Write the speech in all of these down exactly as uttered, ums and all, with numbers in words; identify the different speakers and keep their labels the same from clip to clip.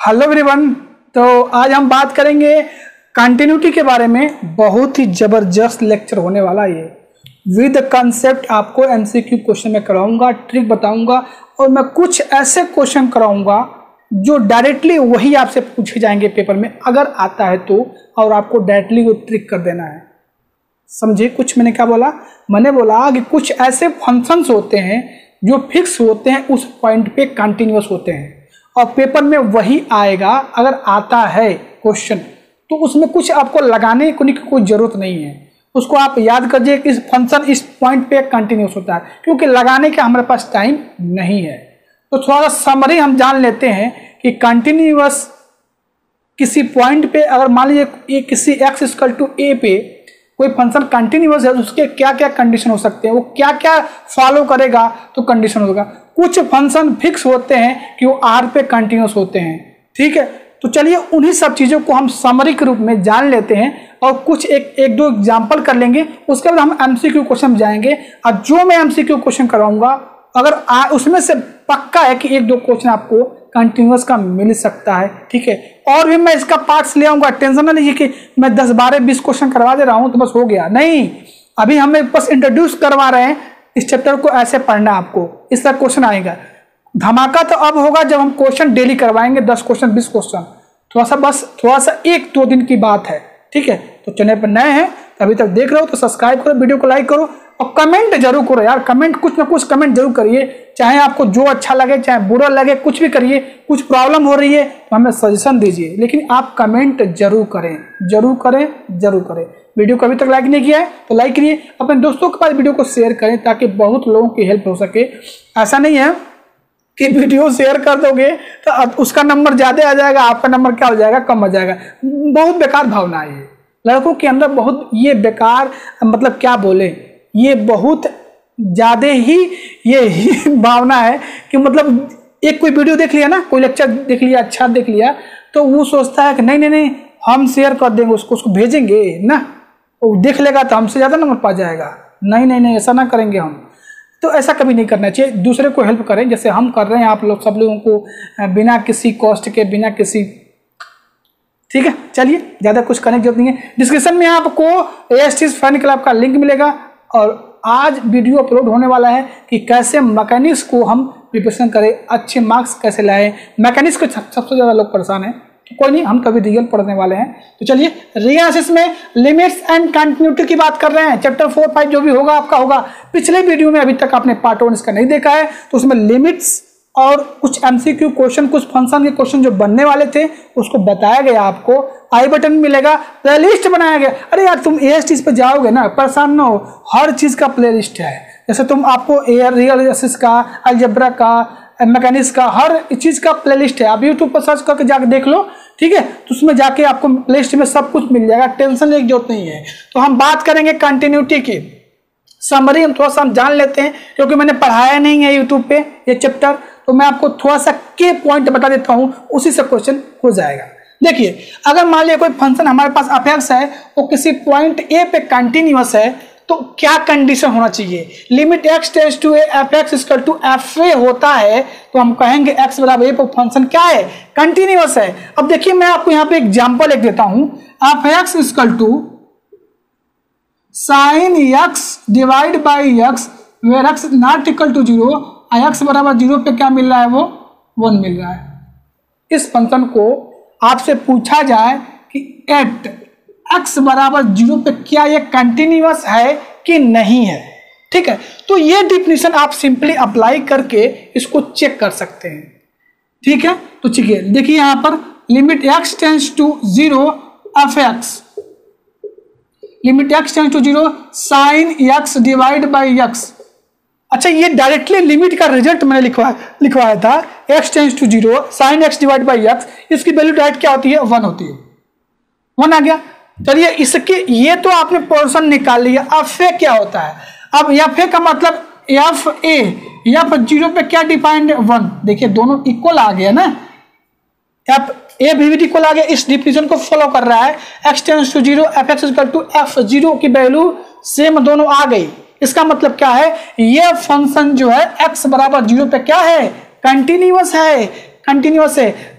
Speaker 1: Hello everyone. तो आज हम बात करेंगे कंटिन्यूटी के बारे में। बहुत ही ज़बरदस्त लेक्चर होने वाला है ये। विद कंसेप्ट आपको एमसीक्यू क्वेश्चन में कराऊंगा, ट्रिक बताऊंगा और मैं कुछ ऐसे क्वेश्चन कराऊंगा जो डायरेक्टली वही आपसे पूछे जाएंगे पेपर में अगर आता है तो, और आपको डायरेक्टली वो ट्रिक कर देना है। समझे कुछ मैंने क्या बोला? मैंने बोला कि कुछ ऐसे फंक्शंस होते हैं जो फिक्स होते हैं, उस पॉइंट पे कंटिन्यूअस होते हैं और पेपर में वही आएगा। अगर आता है क्वेश्चन तो उसमें कुछ आपको लगाने की कोई ज़रूरत नहीं है। उसको आप याद करिए कि इस फंक्शन इस पॉइंट पे कंटिन्यूअस होता है, क्योंकि लगाने का हमारे पास टाइम नहीं है। तो थोड़ा सा समरी हम जान लेते हैं कि कंटिन्यूअस किसी पॉइंट पे, अगर मान लीजिए किसी एक्स इक्वल टू ए पे कोई फंक्शन कंटिन्यूअस है, उसके क्या क्या कंडीशन हो सकते हैं, वो क्या क्या फॉलो करेगा तो कंडीशन होगा। कुछ फंक्शन फिक्स होते हैं कि वो आर पे कंटिन्यूअस होते हैं, ठीक है। तो चलिए उन्हीं सब चीज़ों को हम समरी के रूप में जान लेते हैं और कुछ एक एक दो एग्जाम्पल कर लेंगे। उसके बाद हम एमसीक्यू क्वेश्चन में जाएंगे और जो मैं एमसीक्यू क्वेश्चन कराऊंगा अगर आ, उसमें से पक्का है कि एक दो क्वेश्चन आपको कंटिन्यूअस का मिल सकता है, ठीक है। और भी मैं इसका पार्ट्स ले आऊंगा। टेंशन ना लीजिए कि मैं दस बारह बीस क्वेश्चन करवा दे रहा हूं तो बस हो गया, नहीं। अभी हमें बस इंट्रोड्यूस करवा रहे हैं। इस चैप्टर को ऐसे पढ़ना है आपको, इस तरह क्वेश्चन आएगा। धमाका तो अब होगा जब हम क्वेश्चन डेली करवाएंगे, दस क्वेश्चन बीस क्वेश्चन। थोड़ा सा बस थोड़ा सा एक दो दिन की बात है, ठीक है। तो चैनल पर नए हैं अभी तक देख रहे हो तो सब्सक्राइब करो, वीडियो को लाइक करो और कमेंट जरूर करो यार। कमेंट कुछ ना कुछ कमेंट जरूर करिए, चाहे आपको जो अच्छा लगे चाहे बुरा लगे, कुछ भी करिए। कुछ प्रॉब्लम हो रही है तो हमें सजेशन दीजिए, लेकिन आप कमेंट जरूर करें, जरूर करें, जरूर करें। वीडियो को अभी तक लाइक नहीं किया है तो लाइक करिए, अपने दोस्तों के पास वीडियो को शेयर करें ताकि बहुत लोगों की हेल्प हो सके। ऐसा नहीं है कि वीडियो शेयर कर दोगे तो उसका नंबर ज़्यादा आ जाएगा, आपका नंबर क्या हो जाएगा, कम हो जाएगा। बहुत बेकार भावना है ये लड़कों के अंदर, बहुत ये बेकार, मतलब क्या बोले, ये बहुत ज़्यादा ही ये ही भावना है कि मतलब एक कोई वीडियो देख लिया ना, कोई लेक्चर देख लिया, अच्छा देख लिया, तो वो सोचता है कि नहीं नहीं नहीं हम शेयर कर देंगे उसको, उसको भेजेंगे ना, वो देख लेगा तो हमसे ज़्यादा नंबर पा जाएगा। नहीं नहीं नहीं ऐसा ना करेंगे हम। तो ऐसा कभी नहीं करना चाहिए। दूसरे को हेल्प करें जैसे हम कर रहे हैं, आप लोग सब लोगों को बिना किसी कॉस्ट के, बिना किसी, ठीक है। चलिए ज़्यादा कुछ करने की जरूरत नहीं है। डिस्क्रिप्शन में आपको एएसटीज फन क्लब का लिंक मिलेगा और आज वीडियो अपलोड होने वाला है कि कैसे मैकेनिक्स को हम प्रिपरेशन करें, अच्छे मार्क्स कैसे लाएं। मैकेनिक्स को सबसे ज़्यादा लोग परेशान हैं, तो कोई नहीं, हम कभी रियल पढ़ने वाले हैं। तो चलिए रियल एनालिसिस में लिमिट्स एंड कंटिन्यूटी की बात कर रहे हैं। चैप्टर फोर फाइव जो भी होगा आपका होगा। पिछले वीडियो में अभी तक आपने पार्ट वन इसका नहीं देखा है तो उसमें लिमिट्स और कुछ एमसीक्यू क्वेश्चन, कुछ फंक्शन के क्वेश्चन जो बनने वाले थे उसको बताया गया। आपको आई बटन मिलेगा, प्लेलिस्ट बनाया गया। अरे यार तुम एएसटीज पे जाओगे ना, परेशान ना हो, हर चीज़ का प्लेलिस्ट है। जैसे तुम आपको एयर रियल एनालिसिस का, अलजेब्रा का, मैकेनिक्स का, हर चीज़ का प्लेलिस्ट है। आप यूट्यूब पर सर्च करके जाके देख लो, ठीक है। तो उसमें जाके आपको प्लेलिस्ट में सब कुछ मिल जाएगा, टेंशन लेने की जरूरत नहीं है। तो हम बात करेंगे कंटिन्यूटी की। समरी हम थोड़ा सा हम जान लेते हैं क्योंकि मैंने पढ़ाया नहीं है यूट्यूब पे ये चैप्टर, तो मैं आपको थोड़ा सा के पॉइंट बता देता हूँ, उसी से क्वेश्चन हो जाएगा। देखिए अगर मान लिया कोई फंक्शन हमारे पास एफ है, वो किसी पॉइंट ए पे कंटिन्यूअस है, तो क्या कंडीशन होना चाहिए? Limit x tends to a f x equal to F A होता है तो हम कहेंगे एक्स बराबर ए पर फंक्शन क्या है, कंटिन्यूअस है। अब देखिए मैं आपको यहाँ पे एग्जांपल एक देता हूँ। F x equal to sine x divide by x where x not equal to zero, x बराबर जीरो पे क्या मिल रहा है, वो वन मिल रहा है। इस फंक्शन को आपसे पूछा जाए कि एट एक्स बराबर जीरो पे क्या ये कंटिन्यूअस है कि नहीं है, ठीक है। तो ये डिफिनीशन आप सिंपली अप्लाई करके इसको चेक कर सकते हैं, ठीक है। तो ठीक है, देखिए यहां पर limit x tends to zero f x, limit x tends to zero sine x divide by x. अच्छा ये डायरेक्टली लिमिट का रिजल्ट मैंने लिखवाया लिखवाया था, x tends to zero sine x divide by x. इसकी वैल्यू डायरेक्ट क्या होती है, वन होती है, वन आ गया। चलिए इसके ये तो आपने पोर्शन निकाल लिया। एफ ए क्या होता है? अब एफ ए का मतलब एफ ए, एफ जीरो पे क्या डिफाइंड है, वन। देखिए दोनों इक्वल आ गया ना, एफ ए भी इक्वल आ गया, इस डिफिनेशन को फॉलो कर रहा है। X tends to zero f x equal to f zero की वैल्यू सेम दोनों आ गई। इसका मतलब क्या है, ये फंक्शन जो है x बराबर जीरो पे क्या है, कंटिन्यूअस है। कंटिन्यूअस है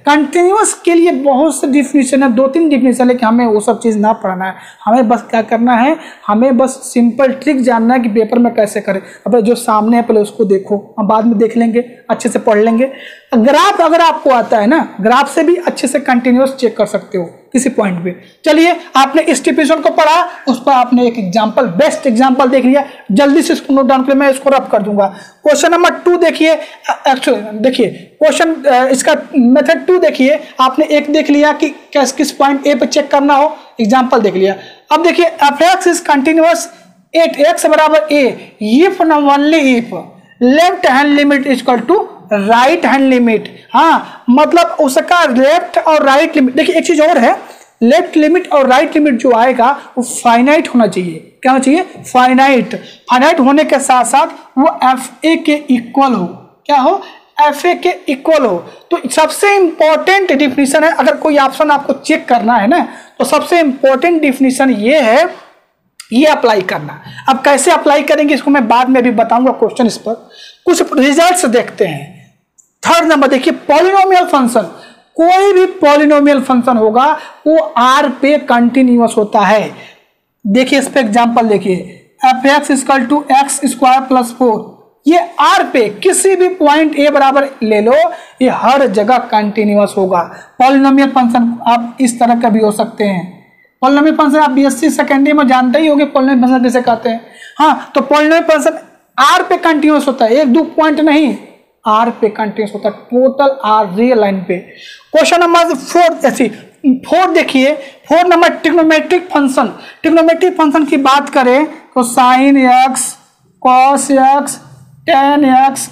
Speaker 1: कंटिन्यूअस के लिए बहुत से डिफिनीशन है, दो तीन डिफिनीशन है कि हमें वो सब चीज़ ना पढ़ना है, हमें बस क्या करना है, हमें बस सिंपल ट्रिक जानना है कि पेपर में कैसे करें। अब जो सामने है पहले उसको देखो, हम बाद में देख लेंगे, अच्छे से पढ़ लेंगे। ग्राफ अगर आपको आता है ना, ग्राफ से भी अच्छे से कंटिन्यूअस चेक कर सकते हो किसी पॉइंट पे। चलिए, आपने इस डिफिनीशन को पढ़ा, उस पर आपने एक एग्जांपल, बेस्ट एग्जांपल देख लिया, जल्दी से इसको नोट डाउन कर, मैं इसको रब कर दूंगा। क्वेश्चन नंबर टू देखिए, एक्चुअली देखिए क्वेश्चन इसका मेथड टू देखिए, आपने एक देख लिया कि किस किस पॉइंट ए पे चेक करना हो, एग्जांपल देख लिया। अब देखिए F x is continuous at x बराबर ए, if and only if left hand limit is equal to right hand limit. हाँ, मतलब उसका लेफ्ट और राइट लिमिट, देखिए एक चीज और है, लेफ्ट लिमिट और राइट लिमिट जो आएगा वो फाइनाइट होना चाहिए। क्या होना चाहिए? फाइनाइट। फाइनाइट होने के साथ साथ वो एफ ए के इक्वल हो। क्या हो? एफ ए के इक्वल हो। तो सबसे इंपॉर्टेंट डिफिनीशन है, अगर कोई ऑप्शन आपको चेक करना है ना, तो सबसे इंपॉर्टेंट डिफिनीशन ये है, ये अप्लाई करना। अब कैसे अप्लाई करेंगे इसको मैं बाद में भी बताऊंगा क्वेश्चन इस पर। कुछ रिजल्ट्स देखते हैं। थर्ड नंबर देखिए, पॉलिनोमियल फंक्शन, कोई भी पॉलिनोमियल फंक्शन होगा वो आर पे कंटिन्यूअस होता है। देखिए इस पे एग्जांपल देखिए, F x equal to x square plus four, ये आर पे किसी भी पॉइंट ए बराबर ले लो, ये हर जगह कंटिन्यूअस होगा। पॉलिनोमियल फंक्शन आप इस तरह का भी हो सकते हैं। पॉलिनोमियल फंक्शन आप बीएससी सेकेंड ईयर में जानते ही होंगे पॉलिनोमियल फंक्शन किसे कहते हैं। हाँ, तो पॉलिनोमियल फंक्शन आर पे कंटिन्यूअस होता है, एक दो पॉइंट नहीं, आर पे कंटिन्यूअस होता है, टोटल आर रियल लाइन पे। क्वेश्चन नंबर फोर, ऐसी फोर देखिए, four number trigonometric function. Trigonometric function की बात करें तो sine x, cos x, tan x,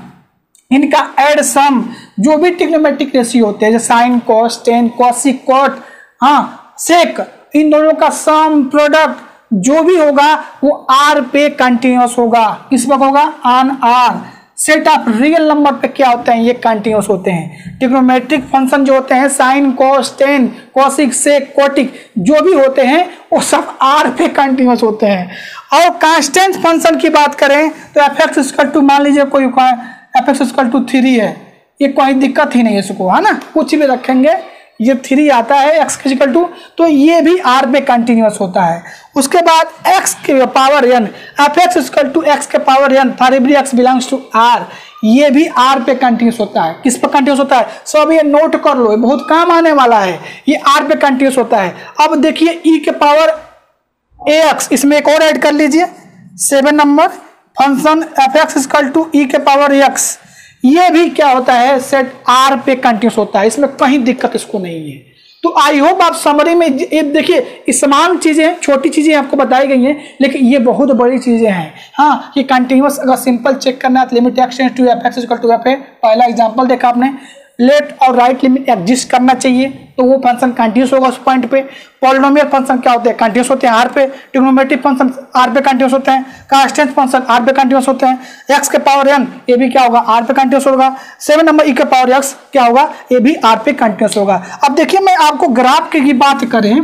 Speaker 1: इनका एड सम, जो भी ट्रिग्नोमेट्रिक रेशियो होते हैं जैसे sine cos, tan, cosec, cot, हाँ सेक, इन दोनों का सम प्रोडक्ट जो भी होगा वो आर पे कंटिन्यूअस होगा। किस वक्त होगा? On R. Set of real number पे क्या होते हैं? ये कंटिन्यूअस होते हैं। ट्रिग्नोमेट्रिक फंक्शन जो होते हैं sine, cos, tan, cosec, sec, cot, जो भी होते हैं वो सब आर पे कंटिन्यूअस होते हैं। और कांस्टेंट फंक्शन की बात करें तो एफ एक्स इक्वल टू, मान लीजिए कोई F x equal to three है, ये कोई दिक्कत ही नहीं है इसको, है ना, कुछ भी रखेंगे, ये थ्री आता है एक्स इक्वल टू, तो ये भी आर पे कंटिन्यूअस होता है। उसके बाद x के power n, F x equal to x के power n for every x belongs to r, ये भी r पे कंटिन्यूअस होता है। किस पे कंटिन्यूअस होता है? सब ये नोट कर लो, ये बहुत काम आने वाला है, ये r पे कंटिन्यूअस होता है। अब देखिए e के पावर ax, इसमें एक और ऐड कर लीजिए, seven number function F x equal to E के पावर x, ये भी क्या होता है? सेट आर पे कंटिन्यूअस होता है, इसमें कहीं दिक्कत इसको नहीं है। तो आई होप आप समरी में ये देखिए, समान चीजें, छोटी चीजें आपको बताई गई हैं, लेकिन ये बहुत बड़ी चीजें हैं। हाँ, ये कंटिन्यूअस अगर सिंपल चेक करना है तो limit x tends to F x equal to F A, पहला एग्जांपल देखा आपने, लेफ्ट और राइट लिमिट एग्जिस्ट करना चाहिए तो वो फंक्शन कंटिन्यूअस होगा उस पॉइंट पे। पॉलिनोमियल फंक्शन क्या होते हैं? कंटिन्यूअस होते हैं आर पे। ट्रिग्नोमेट्रिक फंक्शन आर पे कंटिन्यूअस होते हैं। कांस्टेंट फंक्शन आर पे कंटिन्यूअस होते हैं। एक्स के पावर एन, ये भी क्या होगा? आर पे कंटिन्यूअस होगा। सेवन नंबर ई के पावर एक्स क्या होगा? ये भी आर पे कंटिन्यूअस होगा। अब देखिए, मैं आपको ग्राफ की बात करें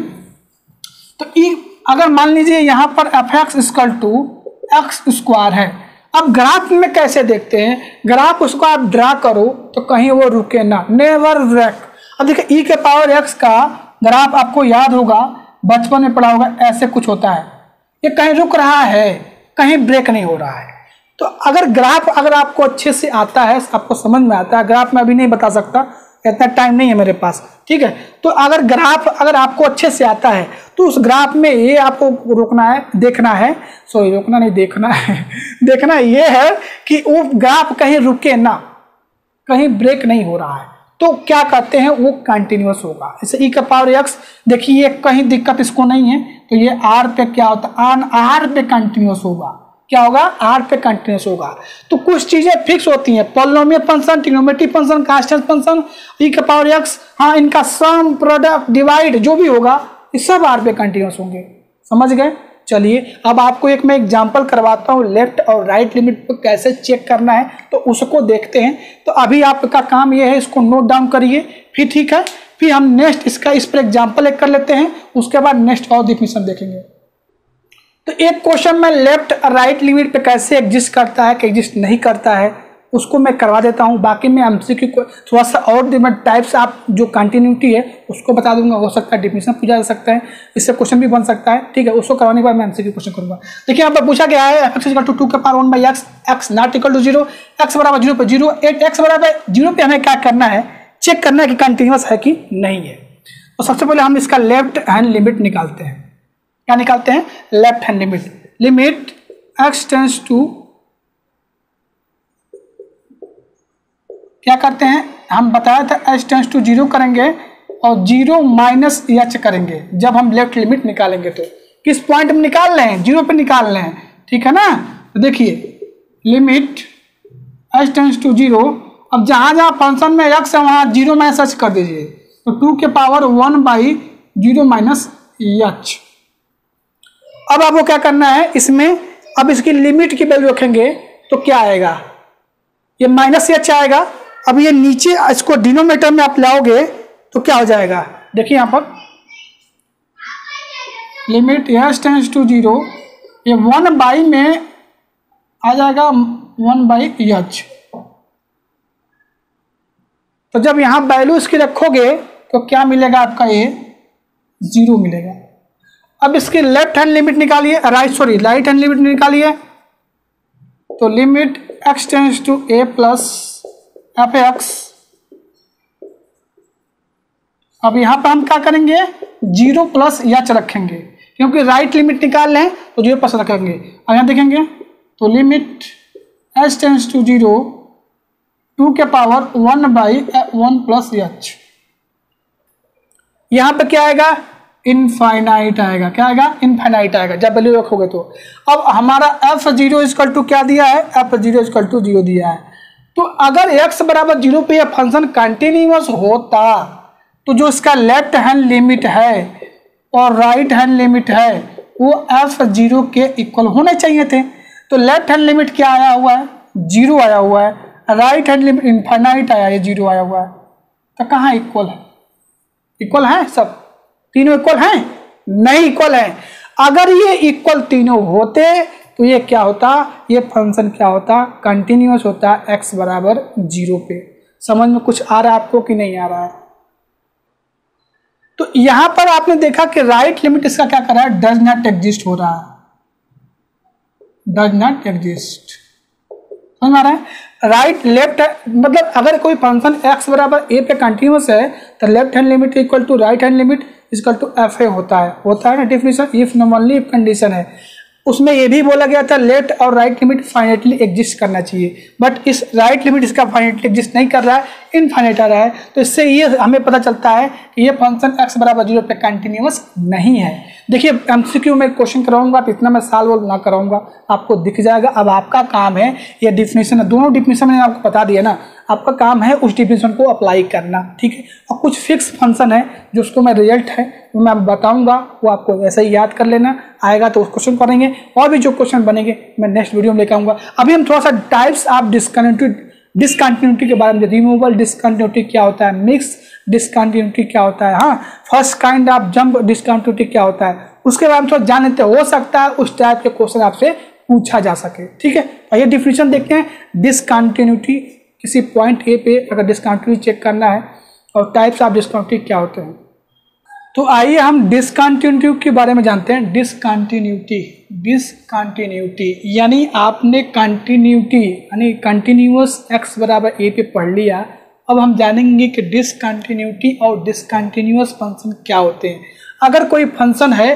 Speaker 1: तो ई, अगर मान लीजिए यहाँ पर F x equal to x square है, अब ग्राफ में कैसे देखते हैं? ग्राफ उसको आप ड्रा करो तो कहीं वो रुके ना, नेवर ब्रेक। अब देखिए ई के पावर एक्स का ग्राफ आपको याद होगा, बचपन में पढ़ा होगा, ऐसे कुछ होता है, ये कहीं रुक रहा है, कहीं ब्रेक नहीं हो रहा है। तो अगर ग्राफ अगर आपको अच्छे से आता है, आपको समझ में आता है, ग्राफ में अभी नहीं बता सकता, इतना टाइम नहीं है मेरे पास, ठीक है। तो अगर ग्राफ अगर आपको अच्छे से आता है तो उस ग्राफ में ये आपको रोकना है, देखना है, सॉरी रोकना नहीं देखना है देखना ये है कि वो ग्राफ कहीं रुके ना, कहीं ब्रेक नहीं हो रहा है, तो क्या कहते हैं? वो कंटिन्यूअस होगा। जैसे ई का पावर एक्स, देखिए ये कहीं दिक्कत इसको नहीं है, तो ये आर पे क्या होता है? ऑन आर पे कंटिन्यूअस होगा। क्या होगा? आर पे कंटिन्यूअस होगा। तो कुछ चीजें फिक्स होती हैं, polynomial function, trigonometric function, constant function, E का पावर एक्स, हाँ इनका सम, प्रोडक्ट, डिवाइड जो भी होगा ये सब आर पे कंटिन्यूअस होंगे। समझ गए? चलिए अब आपको एक मैं एग्जांपल करवाता हूँ, लेफ्ट और राइट लिमिट पे कैसे चेक करना है तो उसको देखते हैं। तो अभी आपका काम ये है, इसको नोट डाउन करिए, फिर ठीक है, फिर हम नेक्स्ट इसका इस पर एग्जाम्पल एक कर लेते हैं, उसके बाद नेक्स्ट और डिफिनीशन देखेंगे। तो एक क्वेश्चन में लेफ्ट राइट लिमिट पे कैसे एग्जिस्ट करता है कि एग्जिस्ट नहीं करता है उसको मैं करवा देता हूँ। बाकी मैं एमसीक्यू को थोड़ा सा और टाइप्स आप जो कंटिन्यूटी है उसको बता दूंगा। हो सकता है डिफिनेशन पूछा जा सकता है, इससे क्वेश्चन भी बन सकता है, ठीक है। उसको करवाने के बाद मैं एमसीक्यू क्वेश्चन करूंगा। देखिए यहाँ पर पूछा गया है एक्स इक्वल टू टू के power one by x, x not equal to zero, x बराबर जीरो पे जीरो, एट एक्स बराबर जीरो पे हमें क्या करना है, चेक करना है कि कंटिन्यूअस है कि नहीं है। तो सबसे पहले हम इसका लेफ्ट हैंड लिमिट निकालते हैं। क्या निकालते हैं? Left hand limit. Limit x tends to, क्या करते हैं हम बताया था एच टेंस टू जीरो करेंगे और जीरो माइनस एच करेंगे जब हम लेफ्ट लिमिट निकालेंगे। तो किस पॉइंट में निकाल रहे हैं? जीरो पे निकाल रहे हैं, ठीक है ना। तो देखिए limit H tends to zero, अब जहां जहां फंक्शन में एक्स है वहां जीरो माइनस एच कर दीजिए। तो टू के power one by zero minus H. अब आपको क्या करना है इसमें, अब इसकी लिमिट की वैल्यू रखेंगे तो क्या आएगा, ये माइनस एच आएगा। अब ये नीचे इसको डिनोमिनेटर में आप लाओगे तो क्या हो जाएगा, देखिए यहां पर limit H tends to zero, ये वन बाई में आ जाएगा वन बाई एच। तो जब यहां वैल्यू इसकी रखोगे तो क्या मिलेगा आपका, ये जीरो मिलेगा। अब इसकी लेफ्ट हैंड लिमिट निकालिए, right sorry right hand limit निकालिए। तो limit x tends to A plus F x. अब यहां पर हम क्या करेंगे, जीरो प्लस एच रखेंगे क्योंकि राइट लिमिट निकाल लें तो जीरो प्लस रखेंगे। अब यहां देखेंगे तो limit H tends to zero, two के power one by one plus H. यहां पर क्या आएगा, इनफाइनाइट आएगा। क्या आएगा, इनफाइनाइट आएगा जब वैल्यू रखोगे तो। अब हमारा एफ जीरो इक्वल टू क्या दिया है, F zero equal to zero दिया है। तो अगर एक्स बराबर जीरो पे यह फंक्शन कंटिन्यूअस होता तो जो इसका लेफ्ट हैंड लिमिट है और राइट हैंड लिमिट है वो एफ जीरो के इक्वल होने चाहिए थे। तो लेफ्ट हैंड लिमिट क्या आया हुआ है, जीरो आया हुआ है, राइट हैंड लिमिट इनफाइनाइट आया है, जीरो आया हुआ है। तो कहाँ इक्वल है, इक्वल है सब तीनों इक्वल हैं? नहीं इक्वल है। अगर ये इक्वल तीनों होते तो ये क्या होता, ये फंक्शन क्या होता, कंटिन्यूअस होता एक्स बराबर जीरो पे। समझ में कुछ आ रहा है आपको कि नहीं आ रहा है? तो यहां पर आपने देखा कि राइट लिमिट इसका क्या कर रहा है, डज नॉट एग्जिस्ट हो रहा है, डज नॉट एग्जिस्ट। समझ में आ रहा है? राइट लेफ्ट मतलब अगर कोई फंक्शन x बराबर a पे कंटिन्यूअस है तो left hand limit equal to right hand limit equal to F A होता है, होता है ना definition. If normally if condition है उसमें ये भी बोला गया था लेफ्ट और राइट लिमिट फाइनेटली एग्जिस्ट करना चाहिए, बट इस राइट लिमिट इसका फाइनेटली एग्जिस्ट नहीं कर रहा है, इनफाइनाइट आ रहा है। तो इससे ये हमें पता चलता है कि ये फंक्शन x बराबर जीरो पे कंटिन्यूअस नहीं है। देखिए एमसीक्यू में क्वेश्चन कराऊंगा तो इतना मैं साल वोल ना कराऊंगा, आपको दिख जाएगा। अब आपका काम है ये डिफिनेशन, दोनों डिफिनेशन मैंने आपको बता दिया ना, आपका काम है उस डिफिनेशन को अप्लाई करना, ठीक है। और कुछ फिक्स फंक्शन है जो उसको मैं रिजल्ट है वो मैं बताऊंगा, वो आपको ऐसे ही याद कर लेना, आएगा तो उस क्वेश्चन करेंगे। और भी जो क्वेश्चन बनेंगे मैं नेक्स्ट वीडियो में लेकर आऊंगा। अभी हम थोड़ा सा टाइप्स ऑफ डिसकंटिन्यूटी डिसकंटिन्यूटी के बारे में, रिमूवल डिसकंटिन्यूटी क्या होता है, मिक्स डिसकंटिन्यूटी क्या होता है, हाँ first kind of jump discontinuity क्या होता है, उसके बारे में थोड़ा जान लेते हो सकता है उस टाइप के क्वेश्चन आपसे पूछा जा सके, ठीक है। आइए डिफिनेशन देखते हैं। डिसकंटिन्यूटी, किसी पॉइंट ए पे अगर डिसकंटिन्यूटी चेक करना है और टाइप्स ऑफ डिसकंटिन्यूटी क्या होते हैं। तो आइए हम डिसकंटिन्यूटी के बारे में जानते हैं। डिसकंटिन्यूटी, डिसकंटिन्यूटी यानी आपने कंटिन्यूटी यानी कंटिन्यूअस एक्स बराबर ए पे पढ़ लिया। अब हम जानेंगे कि डिसकंटिन्यूटी और डिसकंटिन्यूअस फंक्शन क्या होते हैं। अगर कोई फंक्शन है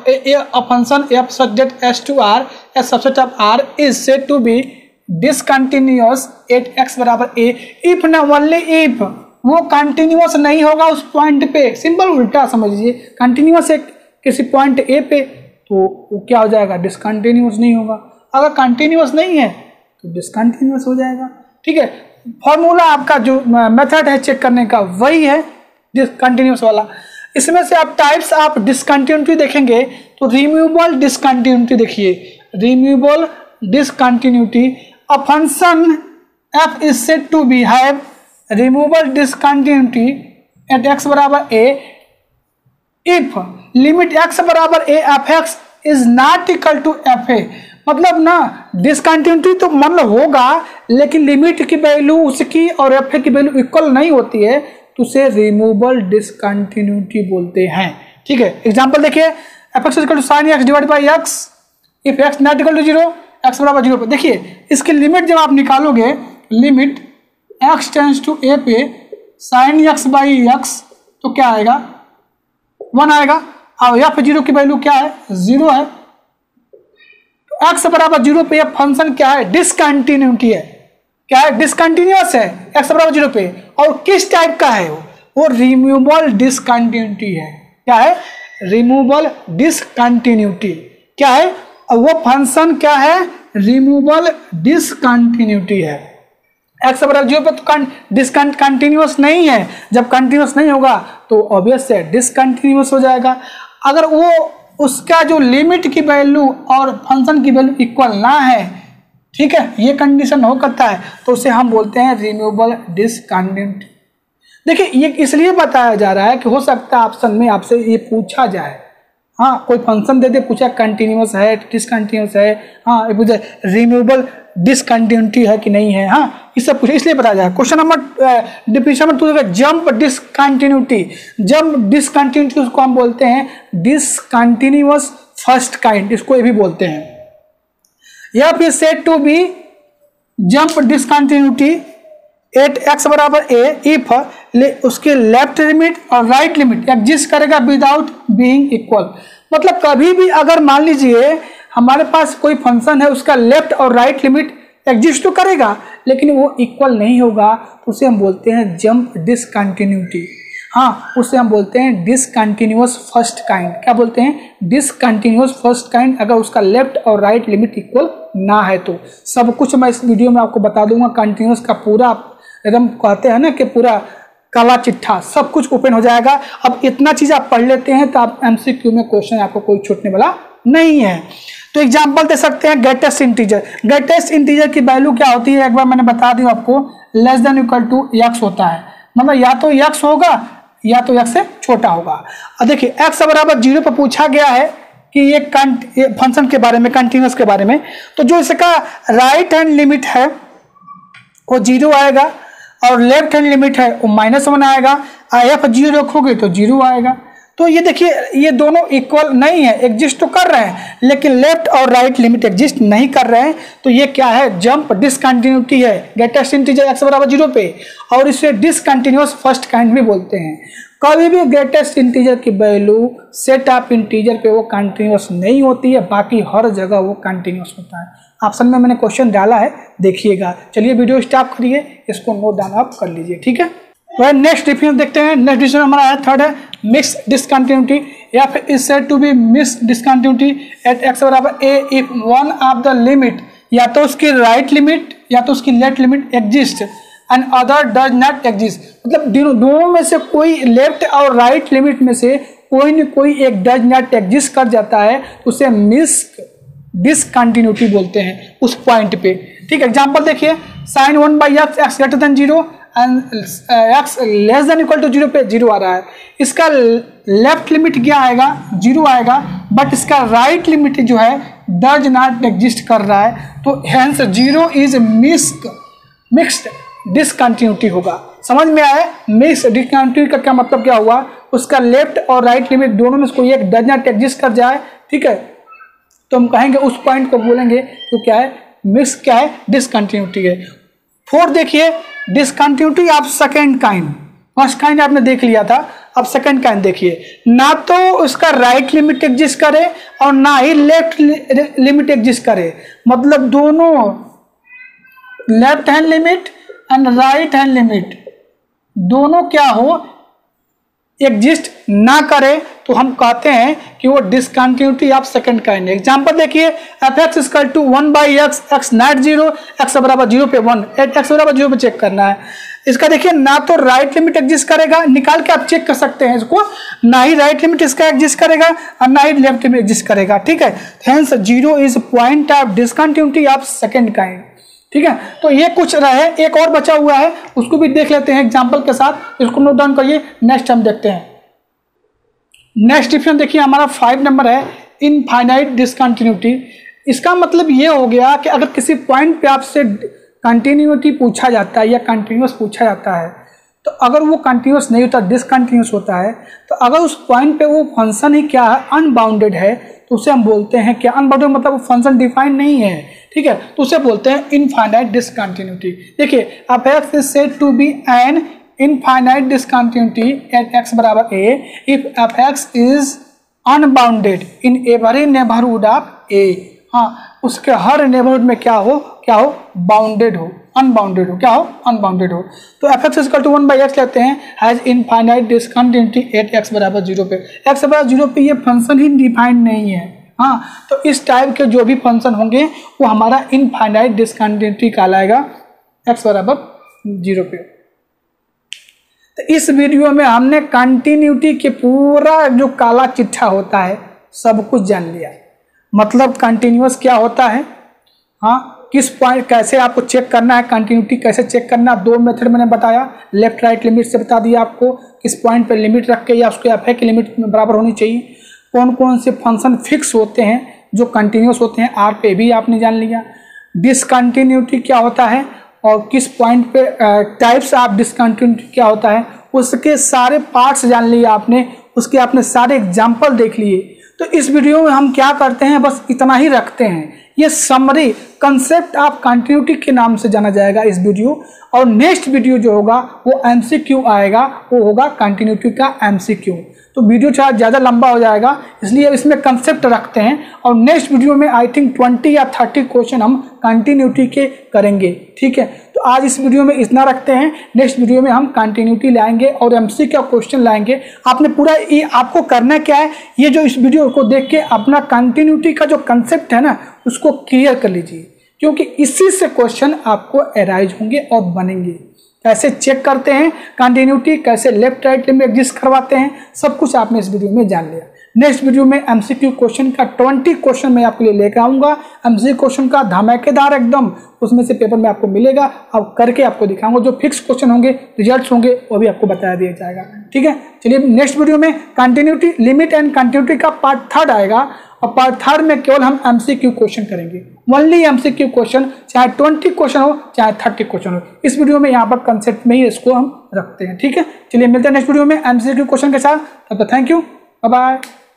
Speaker 1: a function F subject S to R A subset of R is said to be discontinuous at x बराबर ए इफ न ओनली इफ वो कंटिन्यूअस नहीं होगा उस पॉइंट पे। सिंपल उल्टा समझिए, कंटिन्यूअस एक किसी पॉइंट ए पे तो वो क्या हो जाएगा, डिसकंटिन्यूअस नहीं होगा। अगर कंटिन्यूअस नहीं है तो डिसकंटिन्यूअस हो जाएगा, ठीक है। फॉर्मूला आपका जो मेथड है चेक करने का वही है डिसकंटिन्यूअस वाला। इसमें से आप टाइप्स ऑफ डिसकंटिन्यूटी देखेंगे तो रिमूवेबल डिसकंटिन्यूटी देखिए, removable discontinuity a function f is said to be have removable discontinuity at x बराबर a if limit x बराबर a f x is not equal to f a। मतलब ना discontinuity तो मतलब होगा, लेकिन लिमिट की वैल्यू उसकी और एफ की वैल्यू इक्वल नहीं होती है, तो उसे रिमूवेबल डिसकंटिन्यूटी बोलते हैं। ठीक है, एग्जांपल देखिए, F x equal to sine x divide by x if x not equal to zero, x बराबर जीरो पे। देखिए इसकी लिमिट जब आप निकालोगे, limit x tends to A पे साइन एक्स बाई एक्स, तो क्या आएगा, वन आएगा। और एफ जीरो की वैल्यू क्या है, जीरो है। तो एक्स बराबर जीरो पे यह फंक्शन क्या है, डिसकंटिन्यूटी है। क्या है, डिसकंटिन्यूअस है एक्स बराबर जीरो पे। और किस टाइप का है वो वो रिमूवेबल डिसकंटिन्यूटी है। क्या है, रिमूवेबल डिसकंटिन्यूटी क्या है, और वो फंक्शन क्या है, रिमूवेबल डिसकंटिन्यूटी है। एक्स बराबर जीरो पे तो डिसकंटिन्यूअस नहीं है, जब कंटिन्यूअस नहीं होगा तो ऑब्वियस है डिसकंटिन्यूअस हो जाएगा। अगर वो उसका जो लिमिट की वैल्यू और फंक्शन की वैल्यू इक्वल ना है, ठीक है, ये कंडीशन हो सकता है, तो उसे हम बोलते हैं रिमूवेबल डिसकंटिन्यूटी। देखिए ये इसलिए बताया जा रहा है कि हो सकता है ऑप्शन में आपसे ये पूछा जाए, हाँ कोई फंक्शन दे दे, पूछा कंटिन्यूअस है डिसकंटिन्यूअस है, हाँ ये पूछे रिमूवेबल डिसकंटिन्यूटी है कि नहीं है, हाँ ये सब पूछे, इसलिए बताया जाए। Question number definition number two, jump discontinuity. Jump discontinuity उसको हम बोलते हैं डिसकंटिन्यूअस फर्स्ट काइंड, इसको ये भी बोलते हैं। या फिर said to be jump discontinuity at x बराबर ए इफ उसके लेफ्ट लिमिट और राइट लिमिट एग्जिस्ट करेगा विदाउट बीइंग इक्वल। मतलब कभी भी अगर मान लीजिए हमारे पास कोई फंक्शन है, उसका लेफ्ट और राइट लिमिट एग्जिस्ट तो करेगा लेकिन वो इक्वल नहीं होगा, तो उसे हम बोलते हैं जंप डिसकंटिन्यूटी। हाँ उसे हम बोलते हैं डिसकंटिन्यूअस फर्स्ट काइंड। क्या बोलते हैं, डिसकंटिन्यूअस फर्स्ट काइंड, अगर उसका लेफ्ट और राइट लिमिट इक्वल ना है तो। सब कुछ मैं इस वीडियो में आपको बता दूंगा, कंटिन्यूअस का पूरा एकदम कहते हैं ना कि पूरा काला चिट्ठा सब कुछ ओपन हो जाएगा। अब इतना चीज आप पढ़ लेते हैं तो आप एमसीक्यू में क्वेश्चन आपको कोई छूटने वाला नहीं है। तो एग्जांपल दे सकते हैं, ग्रेटेस्ट इंटीजर। ग्रेटेस्ट इंटीजर की वैल्यू क्या होती है, एक बार मैंने बता दी आपको, less than equal to x होता है। मतलब या तो एक्स होगा या तो एक्स से छोटा होगा। और देखिए एक्स बराबर जीरो पर पूछा गया है कि ये फंक्शन के बारे में, कंटिन्यूअस के बारे में, तो जो इसका राइट हैंड लिमिट है वो जीरो आएगा और लेफ्ट हैंड लिमिट है वो माइनस वन आएगा। एफ जीरो रखोगे तो जीरो आएगा। तो ये देखिए ये दोनों इक्वल नहीं है, एग्जिस्ट तो कर रहे हैं लेकिन लेफ्ट और राइट लिमिट एग्जिस्ट नहीं कर रहे हैं, तो ये क्या है, जंप डिसकंटिन्यूटी है ग्रेटेस्ट इंटीजर एक्स बराबर जीरो पे, और इसे डिसकंटिन्यूअस फर्स्ट काइंड भी बोलते हैं। कभी भी ग्रेटेस्ट इंटीजर की वैल्यू सेट ऑफ इंटीजर पे वो कंटिन्यूअस नहीं होती है, बाकी हर जगह वो कंटिन्यूअस होता है। ऑप्शन में मैंने क्वेश्चन डाला है, देखिएगा। चलिए वीडियो स्टॉप करिए, इसको नोट डाउन आप कर लीजिए, ठीक है। वह नेक्स्ट डिफिनेशन देखते हैं। नेक्स्ट डिफिनेशन हमारा है थर्ड है मिक्स डिसकंटिन्यूटी, या फिर is said to be mix discontinuity at x बराबर ए if one of the limit, या तो उसकी राइट लिमिट या तो उसकी left limit exist and other does not exist. मतलब दोनों में से कोई लेफ्ट और राइट लिमिट में से कोई न कोई एक डज नॉट एग्जिस्ट कर जाता है, उसे मिक्स डिसकंटिन्यूटी बोलते हैं उस पॉइंट पे, ठीक है। एग्जांपल देखिए, sine one by x x greater than zero and x less than equal to zero पे जीरो आ रहा है। इसका लेफ्ट लिमिट क्या आएगा, जीरो आएगा, बट इसका राइट लिमिट जो है डज नॉट एग्जिस्ट कर रहा है, तो hence zero is mixed mixed discontinuity होगा। समझ में आया, मिक्स्ड डिसकंटिन्यूटी का क्या मतलब क्या हुआ, उसका लेफ्ट और राइट लिमिट दोनों में से कोई एक डज नॉट एग्जिस्ट कर जाए, ठीक है, तो हम कहेंगे उस पॉइंट को बोलेंगे तो क्या है, मिक्स क्या है, डिसकंटिन्यूटी है। फोर्थ देखिए, discontinuity of second kind. First kind आपने देख लिया था, अब सेकंड काइंड देखिए, ना तो उसका राइट लिमिट एग्जिस्ट करे और ना ही लेफ्ट लिमिट एग्जिस्ट करे। मतलब दोनों left hand limit and right hand limit दोनों क्या हो, एग्जिस्ट ना करे, तो हम कहते हैं कि वो डिसकंटिन्यूटी ऑफ सेकंड काइंड है। एग्जांपल देखिए, F x equal to one by x x not zero, x बराबर जीरो पे वन, एक्स बराबर जीरो पे चेक करना है। इसका देखिए ना तो राइट लिमिट एग्जिस्ट करेगा, निकाल के आप चेक कर सकते हैं इसको, ना ही राइट लिमिट इसका एग्जिस्ट करेगा और ना ही लेफ्ट लिमिट एग्जिस्ट करेगा, ठीक है। Hence zero is point of discontinuity of second kind, ठीक है। तो ये कुछ रहे, एक और बचा हुआ है उसको भी देख लेते हैं एग्जांपल के साथ, इसको नोट डाउन करिए। नेक्स्ट हम देखते हैं, नेक्स्ट डिफिनेशन देखिए हमारा फाइव नंबर है, इनफाइनाइट डिसकंटिन्यूटी। इसका मतलब ये हो गया कि अगर किसी पॉइंट पे आपसे कंटिन्यूटी पूछा जाता है या कंटिन्यूस पूछा जाता है, तो अगर वो कंटिन्यूस नहीं होता, डिसकंटिन्यूस होता है, तो अगर उस पॉइंट पे वो फंक्शन ही क्या है, अनबाउंडेड है, तो उसे हम बोलते हैं क्या, अनबाउंडेड मतलब वो फंक्शन डिफाइंड नहीं है, ठीक है, तो उसे बोलते हैं इनफाइनाइट डिसकंटिन्यूटी। देखिए F x is said to be an infinite discontinuity at x बराबर ए if F x is unbounded in every neighbourhood of A. हाँ, उसके हर नेबरहुड में क्या हो, क्या हो, बाउंडेड हो, अनबाउंडेड हो, क्या हो, अनबाउंडेड हो। तो F x equal to one by x लेते हैं, has infinite discontinuity at x बराबर जीरो पे। एक्स बराबर जीरो पे ये फंक्शन ही डिफाइंड नहीं है। हाँ, तो इस टाइप के जो भी फंक्शन होंगे वो हमारा इनफाइनाइट डिसकंटिन्यूटी कहलाएगा एक्स बराबर जीरो पे। तो इस वीडियो में हमने कंटिन्यूटी के पूरा जो काला चिट्ठा होता है सब कुछ जान लिया। मतलब कंटिन्यूअस क्या होता है, हाँ, किस पॉइंट कैसे आपको चेक करना है, कंटिन्यूटी कैसे चेक करना, दो मेथड मैंने बताया, लेफ्ट राइट लिमिट से बता दिया आपको किस पॉइंट पे लिमिट रख के या उसके एफ की लिमिट बराबर होनी चाहिए, कौन कौन से फंक्शन फिक्स होते हैं जो कंटिन्यूअस होते हैं, आर पे भी आपने जान लिया। डिसकंटिन्यूटी क्या होता है और किस पॉइंट पे टाइप्स ऑफ डिसकंटिन्यूटी क्या होता है, उसके सारे पार्ट्स जान लिए आपने, उसके आपने सारे एग्जाम्पल देख लिए। तो इस वीडियो में हम क्या करते हैं, बस इतना ही रखते हैं, ये समरी कंसेप्ट ऑफ कंटिन्यूटी के नाम से जाना जाएगा इस वीडियो। और नेक्स्ट वीडियो जो होगा वो एमसीक्यू आएगा, वो होगा कंटिन्यूटी का एमसीक्यू। तो वीडियो चाहे ज़्यादा लंबा हो जाएगा, इसलिए इसमें कंसेप्ट रखते हैं। और नेक्स्ट वीडियो में आई थिंक ट्वेंटी या थर्टी क्वेश्चन हम कंटिन्यूटी के करेंगे, ठीक है। तो आज इस वीडियो में इतना रखते हैं, नेक्स्ट वीडियो में हम कंटिन्यूटी लाएंगे और एमसीक्यू क्वेश्चन लाएंगे। आपने पूरा ये आपको करना क्या है, ये जो इस वीडियो को देख के अपना कंटिन्यूटी का जो कंसेप्ट है ना उसको क्लियर कर लीजिए, क्योंकि इसी से क्वेश्चन आपको अराइज होंगे और बनेंगे। कैसे चेक करते हैं कंटिन्यूटी, कैसे लेफ्ट राइट में एग्जिस्ट करवाते हैं, सब कुछ आपने इस वीडियो में जान लिया। नेक्स्ट वीडियो में एमसीक्यू क्वेश्चन का ट्वेंटी क्वेश्चन मैं आपके लिए लेकर आऊंगा, एमसीक्यू क्वेश्चन का धमाकेदार एकदम, उसमें से पेपर में आपको मिलेगा, अब करके आपको दिखाऊंगा। जो फिक्स क्वेश्चन होंगे, रिजल्ट्स होंगे, वो भी आपको बता दिया जाएगा, ठीक है। चलिए नेक्स्ट वीडियो में कंटिन्यूटी, लिमिट एंड कंटिन्यूटी का पार्ट थर्ड आएगा, और पार्ट थर्ड में केवल हम एमसीक्यू क्वेश्चन करेंगे, ओनली एमसीक्यू क्वेश्चन, चाहे ट्वेंटी क्वेश्चन हो चाहे थर्टी क्वेश्चन हो। इस वीडियो में यहाँ पर कंसेप्ट में ही इसको हम रखते हैं, ठीक है। चलिए मिलते हैं नेक्स्ट वीडियो में एमसीक्यू क्वेश्चन के साथ, तब तक थैंक यू, बाय बाय।